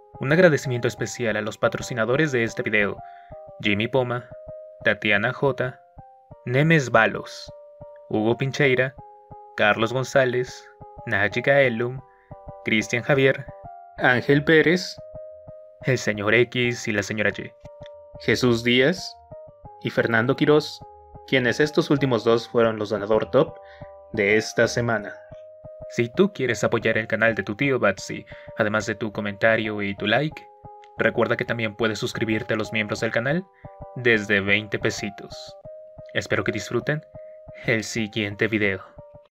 Un agradecimiento especial a los patrocinadores de este video: Jimmy Poma, Tatiana J, Nemes Balos, Hugo Pincheira, Carlos González, Nájica Elum, Cristian Javier, Ángel Pérez, el señor X y la señora Y, Jesús Díaz y Fernando Quirós, quienes estos últimos dos fueron los donador top de esta semana. Si tú quieres apoyar el canal de tu tío Batsy, además de tu comentario y tu like, recuerda que también puedes suscribirte a los miembros del canal desde 20 pesitos. Espero que disfruten el siguiente video.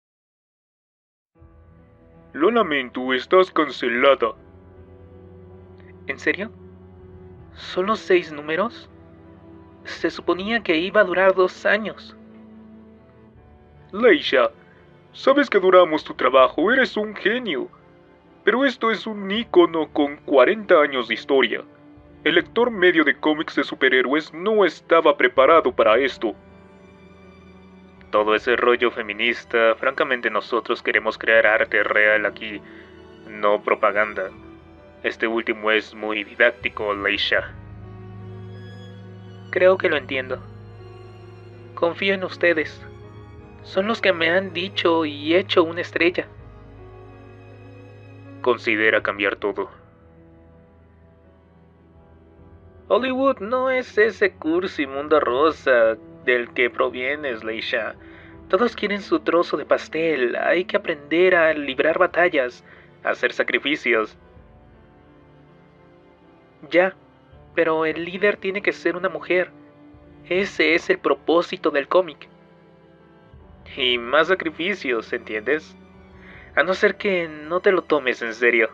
Lo lamento, estás cancelada. ¿En serio? ¿Solo 6 números? Se suponía que iba a durar 2 años. Leisha, sabes que adoramos tu trabajo, eres un genio. Pero esto es un ícono con 40 años de historia. El lector medio de cómics de superhéroes no estaba preparado para esto. Todo ese rollo feminista, francamente nosotros queremos crear arte real aquí, no propaganda. Este último es muy didáctico, Leisha. Creo que lo entiendo. Confío en ustedes. Son los que me han dicho y hecho una estrella. Considera cambiar todo. Hollywood no es ese cursi mundo rosa del que provienes, Leisha. Todos quieren su trozo de pastel. Hay que aprender a librar batallas, a hacer sacrificios. Ya, pero el líder tiene que ser una mujer. Ese es el propósito del cómic. Y más sacrificios, ¿entiendes? A no ser que no te lo tomes en serio.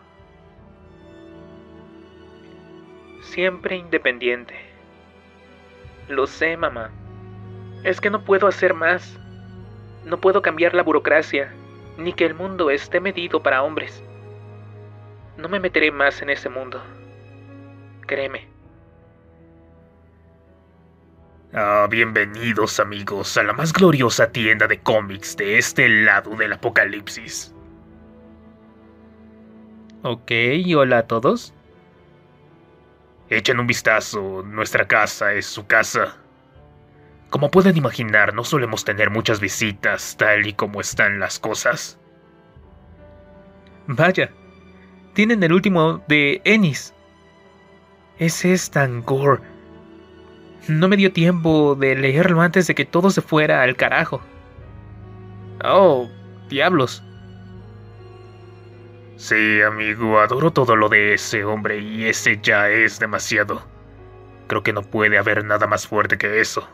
Siempre independiente. Lo sé, mamá. Es que no puedo hacer más. No puedo cambiar la burocracia, ni que el mundo esté medido para hombres. No me meteré más en ese mundo. Créeme. Bienvenidos amigos a la más gloriosa tienda de cómics de este lado del apocalipsis. Ok, hola a todos. Echen un vistazo, nuestra casa es su casa. Como pueden imaginar, no solemos tener muchas visitas tal y como están las cosas. Vaya, tienen el último de Ennis. Ese es tan gore. No me dio tiempo de leerlo antes de que todo se fuera al carajo. Oh, diablos. Sí, amigo, adoro todo lo de ese hombre y ese ya es demasiado. Creo que no puede haber nada más fuerte que eso.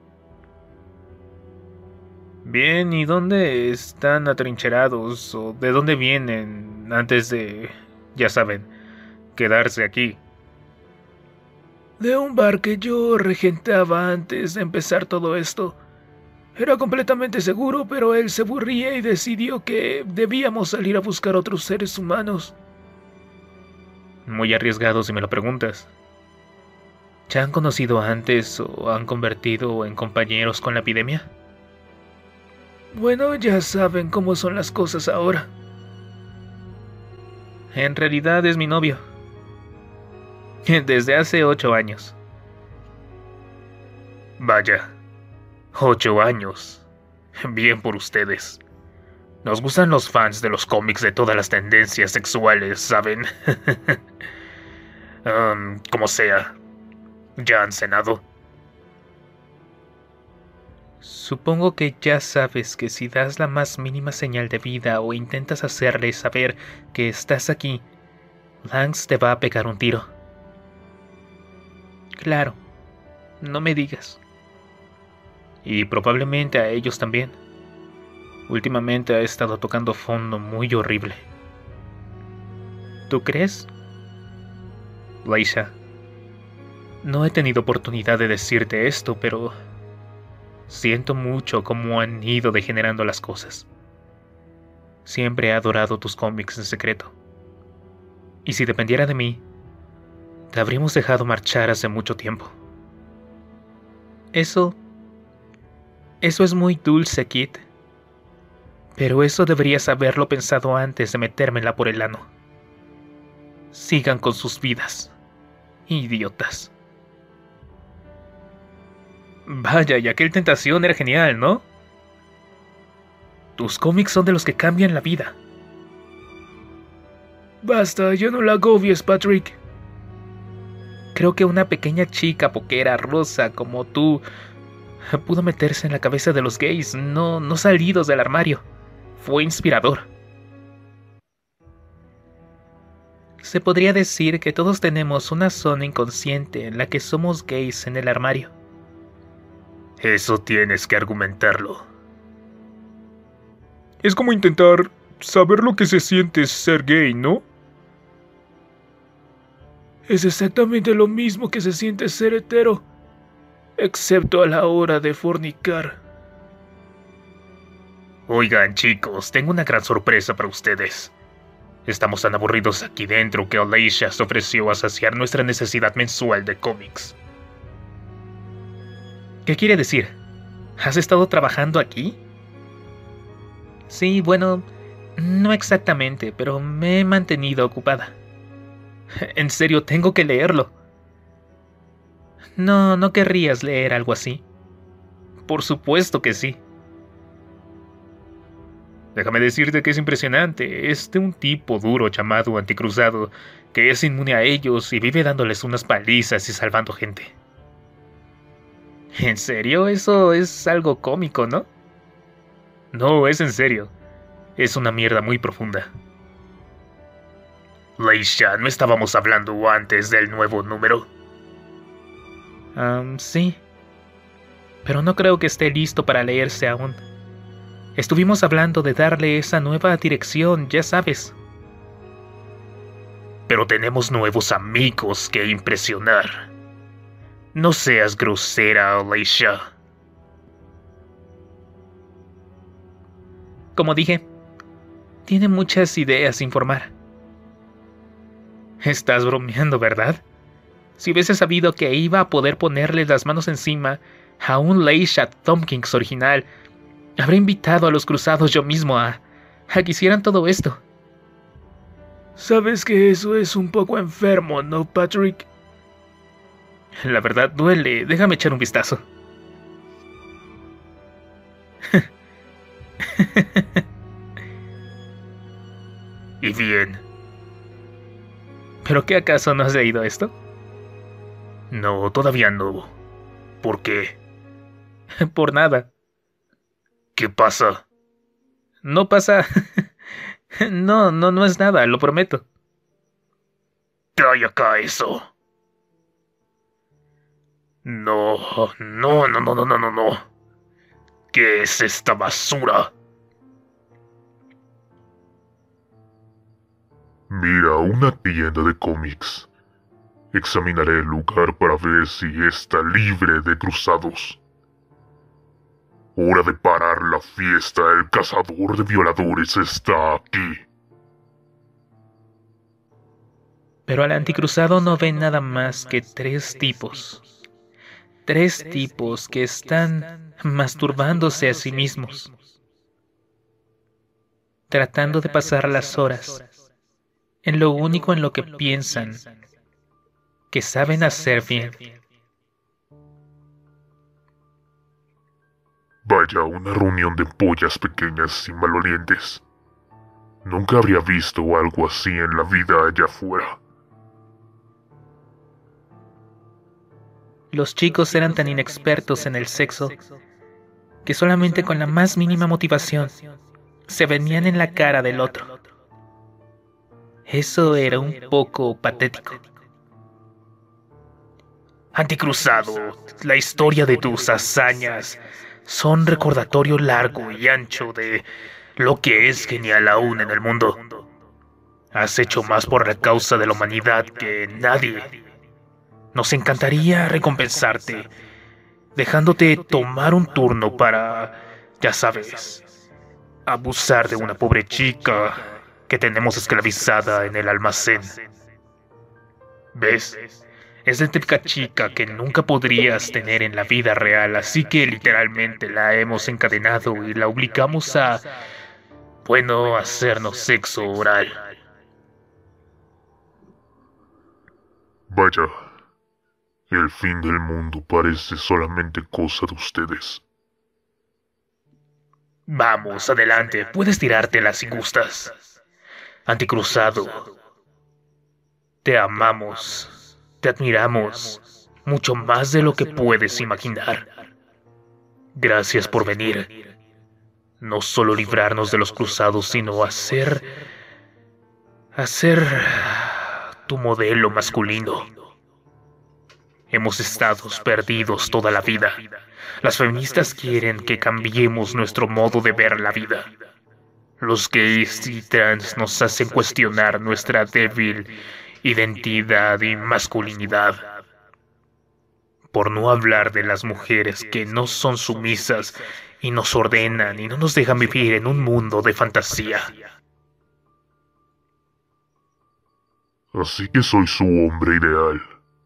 Bien, ¿y dónde están atrincherados o de dónde vienen antes de, ya saben, quedarse aquí? De un bar que yo regentaba antes de empezar todo esto. Era completamente seguro, pero él se aburría y decidió que debíamos salir a buscar otros seres humanos. Muy arriesgado si me lo preguntas. ¿Ya han conocido antes o han convertido en compañeros con la epidemia? Bueno, ya saben cómo son las cosas ahora. En realidad es mi novio. Desde hace 8 años. Vaya, 8 años. Bien por ustedes. Nos gustan los fans de los cómics de todas las tendencias sexuales, ¿saben? Como sea. ¿Ya han cenado? Supongo que ya sabes que si das la más mínima señal de vida o intentas hacerle saber que estás aquí, Lance te va a pegar un tiro. Claro, no me digas. Y probablemente a ellos también. Últimamente ha estado tocando fondo muy horrible. ¿Tú crees? Leisha, no he tenido oportunidad de decirte esto, pero siento mucho cómo han ido degenerando las cosas. Siempre he adorado tus cómics en secreto. Y si dependiera de mí, te habríamos dejado marchar hace mucho tiempo. Eso es muy dulce, Kit. Pero eso deberías haberlo pensado antes de metérmela por el ano. sigan con sus vidas. Idiotas. Vaya, y aquel Tentación era genial, ¿no? Tus cómics son de los que cambian la vida. Basta, ya no la agobies, Patrick. Creo que una pequeña chica poquera rosa como tú pudo meterse en la cabeza de los gays no salidos del armario. Fue inspirador. Se podría decir que todos tenemos una zona inconsciente en la que somos gays en el armario. Eso tienes que argumentarlo. Es como intentar saber lo que se siente ser gay, ¿no? Es exactamente lo mismo que se siente ser hetero, excepto a la hora de fornicar. Oigan, chicos, tengo una gran sorpresa para ustedes. Estamos tan aburridos aquí dentro que Alicia se ofreció a saciar nuestra necesidad mensual de cómics. ¿Qué quiere decir? ¿Has estado trabajando aquí? Sí, bueno, no exactamente, pero me he mantenido ocupada. En serio, tengo que leerlo. ¿No querrías leer algo así? Por supuesto que sí. Déjame decirte que es impresionante. Es de un tipo duro llamado Anticruzado, que es inmune a ellos y vive dándoles unas palizas y salvando gente. ¿En serio? Eso es algo cómico, ¿no? No, es en serio. Es una mierda muy profunda. Leisha, ¿no estábamos hablando antes del nuevo número? Sí. Pero no creo que esté listo para leerse aún. Estuvimos hablando de darle esa nueva dirección, ya sabes. Pero tenemos nuevos amigos que impresionar. No seas grosera, Leisha. Como dije, tiene muchas ideas sin formar. Estás bromeando, ¿verdad? Si hubiese sabido que iba a poder ponerle las manos encima a un Leisha Tompkins original, habría invitado a los cruzados yo mismo a que hicieran todo esto. Sabes que eso es un poco enfermo, ¿no, Patrick? La verdad duele. Déjame echar un vistazo. Y bien. ¿Pero qué acaso no has leído esto? No, todavía no. ¿Por qué? Por nada. ¿Qué pasa? No pasa... No es nada, lo prometo. Trae acá eso. No. ¿Qué es esta basura? Mira, una tienda de cómics. Examinaré el lugar para ver si está libre de cruzados. Hora de parar la fiesta. El cazador de violadores está aquí. Pero al anticruzado no ven nada más que tres tipos. Tres tipos que están masturbándose a sí mismos. Tratando de pasar las horas en lo único en lo que piensan que saben hacer bien. Vaya, una reunión de pollas pequeñas y malolientes. Nunca habría visto algo así en la vida allá afuera. Los chicos eran tan inexpertos en el sexo que solamente con la más mínima motivación se venían en la cara del otro. Eso era un poco patético. Anticruzado, la historia de tus hazañas son recordatorio largo y ancho de lo que es genial aún en el mundo. Has hecho más por la causa de la humanidad que nadie. Nos encantaría recompensarte, dejándote tomar un turno para, ya sabes, abusar de una pobre chica que tenemos esclavizada en el almacén. ¿Ves? Es la típica chica que nunca podrías tener en la vida real, así que literalmente la hemos encadenado y la obligamos a, bueno, hacernos sexo oral. Vaya, el fin del mundo parece solamente cosa de ustedes. Vamos, adelante, puedes tirártela si gustas. Anticruzado, te amamos, te admiramos, mucho más de lo que puedes imaginar. Gracias por venir. No solo librarnos de los cruzados, sino hacer tu modelo masculino. Hemos estado perdidos toda la vida. Las feministas quieren que cambiemos nuestro modo de ver la vida. Los gays y trans nos hacen cuestionar nuestra débil identidad y masculinidad. Por no hablar de las mujeres que no son sumisas y nos ordenan y no nos dejan vivir en un mundo de fantasía. Así que soy su hombre ideal.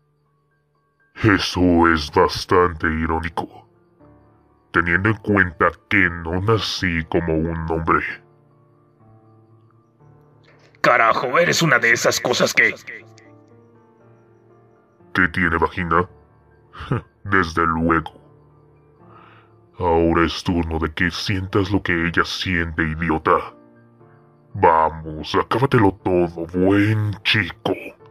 Eso es bastante irónico, teniendo en cuenta que no nací como un hombre. Carajo, eres una de esas cosas que... ¿Qué tiene vagina? Desde luego. Ahora es turno de que sientas lo que ella siente, idiota. Vamos, acábatelo todo, buen chico.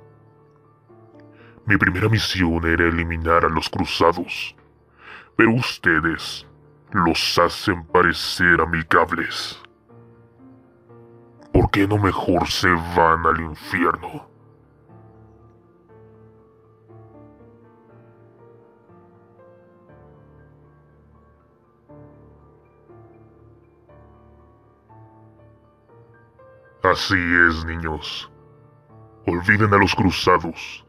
Mi primera misión era eliminar a los cruzados, pero ustedes los hacen parecer amigables. ¿Por qué no mejor se van al infierno? Así es, niños. Olviden a los cruzados.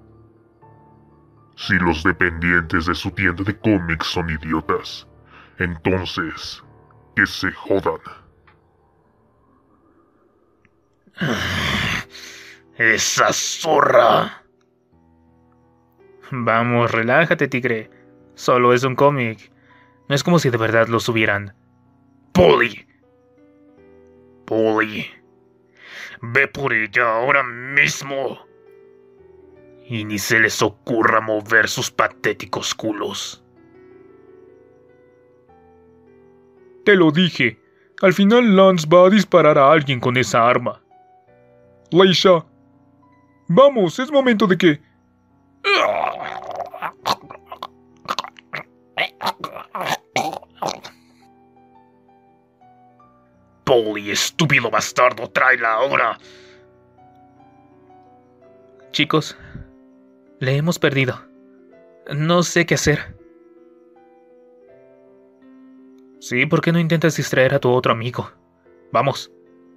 Si los dependientes de su tienda de cómics son idiotas, entonces, que se jodan. ¡Esa zorra! Vamos, relájate, tigre. Solo es un cómic. No es como si de verdad lo subieran. ¡Polly! ¡Polly! ¡Ve por ella ahora mismo! Y ni se les ocurra mover sus patéticos culos. Te lo dije. Al final Lance va a disparar a alguien con esa arma. Leisha, vamos, es momento de que... Polly, estúpido bastardo, tráela ahora. Chicos, le hemos perdido. No sé qué hacer. Sí, ¿por qué no intentas distraer a tu otro amigo? Vamos.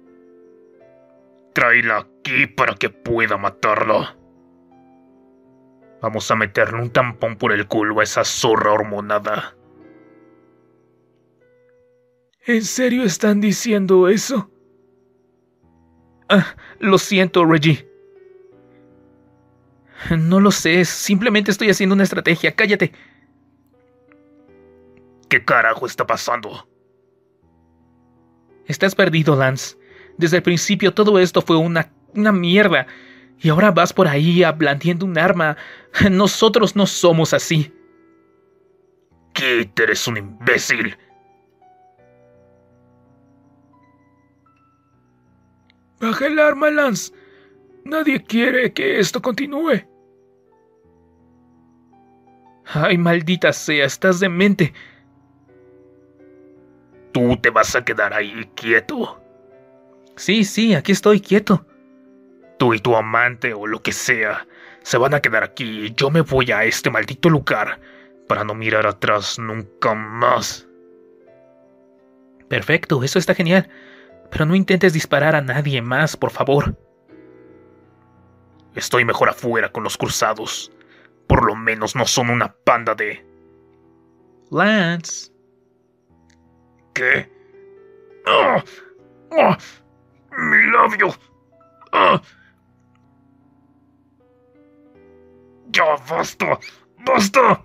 Tráela aquí para que pueda matarlo. Vamos a meterle un tampón por el culo a esa zorra hormonada. ¿En serio están diciendo eso? Lo siento, Reggie. No lo sé, simplemente estoy haciendo una estrategia, cállate. ¿Qué carajo está pasando? Estás perdido, Lance. Desde el principio todo esto fue una mierda. Y ahora vas por ahí blandiendo un arma. Nosotros no somos así. Kit, eres un imbécil. Baja el arma, Lance. Nadie quiere que esto continúe. Ay, maldita sea, estás demente. Tú te vas a quedar ahí quieto. Sí, aquí estoy quieto. Tú y tu amante o lo que sea se van a quedar aquí y yo me voy a este maldito lugar para no mirar atrás nunca más. Perfecto, eso está genial. Pero no intentes disparar a nadie más, por favor. Estoy mejor afuera con los cruzados. Por lo menos no son una panda de... Lance. ¿Qué? ¡Ah! ¡Ah! ¡Mi labio! ¡Ah! ¡Ya basta! ¡Basta!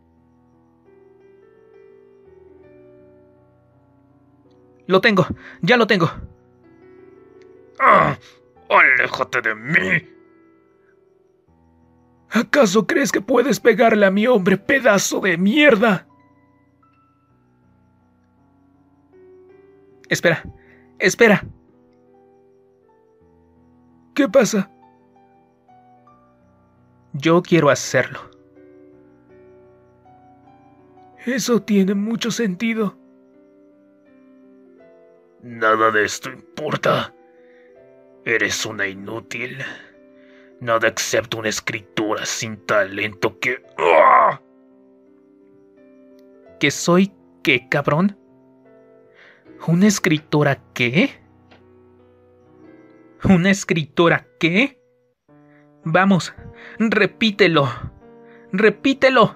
Lo tengo, ya lo tengo. ¡Ah! ¡Aléjate de mí! ¿Acaso crees que puedes pegarle a mi hombre, pedazo de mierda? Espera, espera. ¿Qué pasa? Yo quiero hacerlo. Eso tiene mucho sentido. Nada de esto importa. Eres una inútil. Nada excepto una escritora sin talento que... ¡Ah! ¿Que soy qué, cabrón? ¿Una escritora qué? ¿Una escritora qué? Vamos, repítelo. Repítelo.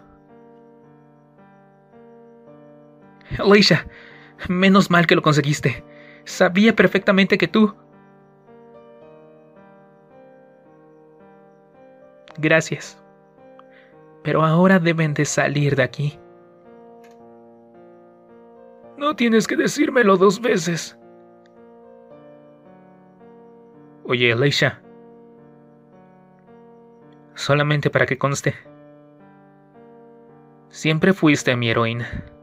Alicia, menos mal que lo conseguiste. Sabía perfectamente que tú... Gracias. Pero ahora deben de salir de aquí. No tienes que decírmelo 2 veces. Oye, Alicia. Solamente para que conste. Siempre fuiste mi heroína.